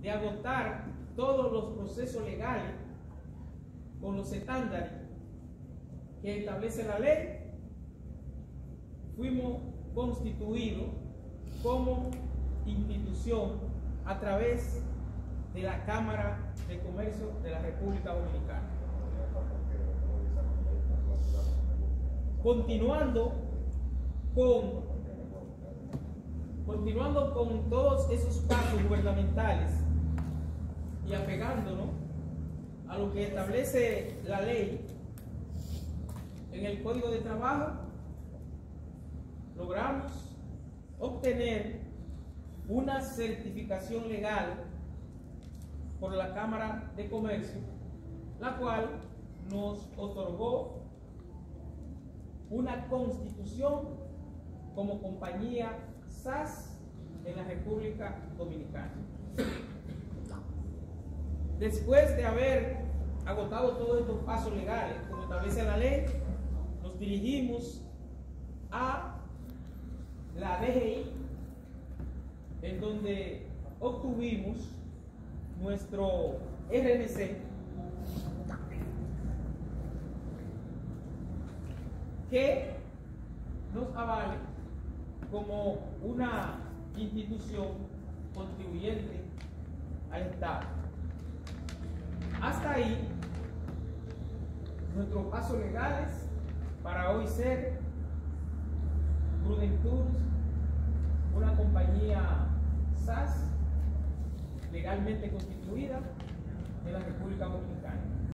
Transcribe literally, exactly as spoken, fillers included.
de agotar todos los procesos legales con los estándares que establece la ley, fuimos constituidos como institución a través de la Cámara de Comercio de la República Dominicana. Continuando con, continuando con todos esos pasos gubernamentales y apegándonos a lo que establece la ley en el Código de Trabajo, logramos obtener una certificación legal por la Cámara de Comercio, la cual nos otorgó una constitución como compañía S A S en la República Dominicana. Después de haber agotado todos estos pasos legales, como establece la ley, nos dirigimos a la D G I, en donde obtuvimos nuestro R N C, que nos avale como una institución contribuyente al Estado. Hasta ahí nuestros pasos legales para hoy ser Prudent Tours, una compañía S A S legalmente constituida en la República Dominicana.